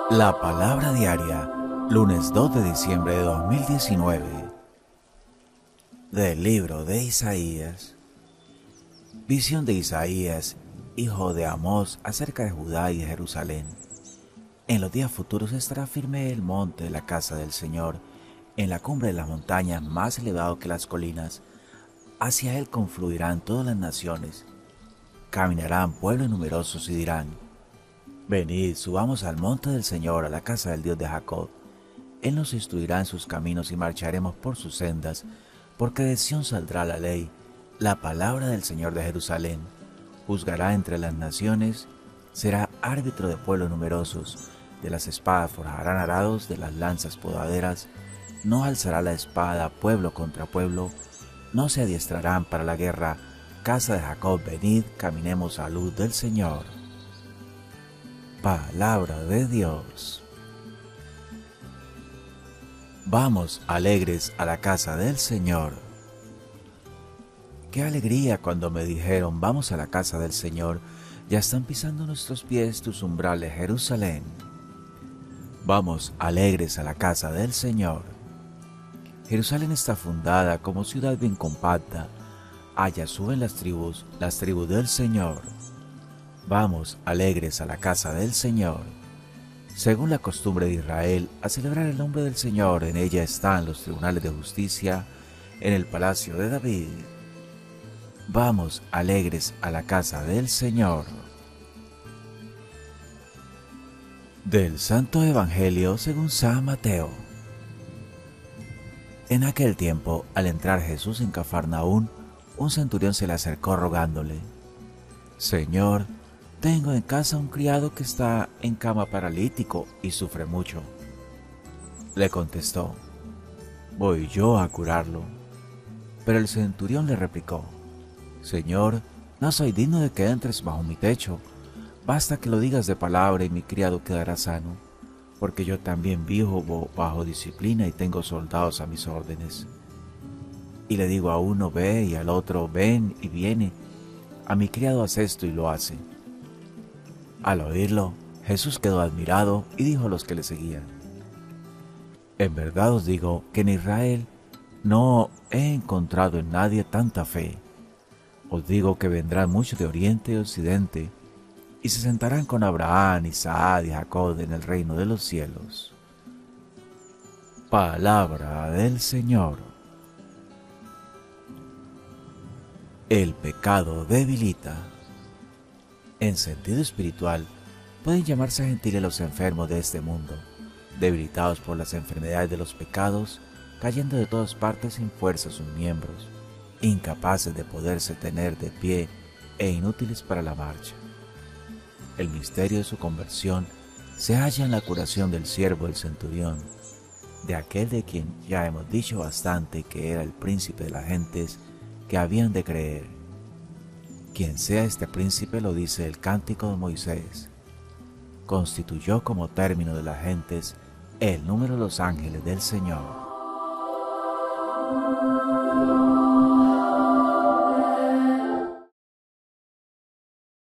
La palabra diaria, lunes 2 de diciembre de 2019, del libro de Isaías. Visión de Isaías, hijo de Amós, acerca de Judá y de Jerusalén. En los días futuros estará firme el monte de la casa del Señor, en la cumbre de las montañas, más elevado que las colinas. Hacia él confluirán todas las naciones. Caminarán pueblos numerosos y dirán: venid, subamos al monte del Señor, a la casa del Dios de Jacob. Él nos instruirá en sus caminos y marcharemos por sus sendas, porque de Sión saldrá la ley, la palabra del Señor de Jerusalén. Juzgará entre las naciones, será árbitro de pueblos numerosos. De las espadas forjarán arados, de las lanzas podaderas. No alzará la espada pueblo contra pueblo, no se adiestrarán para la guerra. Casa de Jacob, venid, caminemos a luz del Señor. Palabra de Dios. Vamos alegres a la casa del Señor. Qué alegría cuando me dijeron: vamos a la casa del Señor. Ya están pisando nuestros pies tus umbrales, Jerusalén. Vamos alegres a la casa del Señor. Jerusalén está fundada como ciudad bien compacta. Allá suben las tribus del Señor. Vamos alegres a la casa del Señor. Según la costumbre de Israel, a celebrar el nombre del Señor. En ella están los tribunales de justicia, en el palacio de David. Vamos alegres a la casa del Señor. Del Santo Evangelio según San Mateo. En aquel tiempo, al entrar Jesús en Cafarnaún, un centurión se le acercó rogándole: Señor, tengo en casa un criado que está en cama paralítico y sufre mucho. Le contestó: voy yo a curarlo. Pero el centurión le replicó: Señor, no soy digno de que entres bajo mi techo. Basta que lo digas de palabra y mi criado quedará sano, porque yo también vivo bajo disciplina y tengo soldados a mis órdenes. Y le digo a uno: ve, y al otro: ven, y viene. A mi criado: haz esto, y lo hace. Al oírlo, Jesús quedó admirado y dijo a los que le seguían: en verdad os digo que en Israel no he encontrado en nadie tanta fe. Os digo que vendrán muchos de oriente y occidente, y se sentarán con Abraham, Isaac y Jacob en el reino de los cielos. Palabra del Señor. El pecado debilita. En sentido espiritual, pueden llamarse gentiles los enfermos de este mundo, debilitados por las enfermedades de los pecados, cayendo de todas partes sin fuerza sus miembros, incapaces de poderse tener de pie e inútiles para la marcha. El misterio de su conversión se halla en la curación del siervo del centurión, de aquel de quien ya hemos dicho bastante que era el príncipe de las gentes que habían de creer. Quien sea este príncipe, lo dice el cántico de Moisés, constituyó como término de las gentes el número de los ángeles del Señor.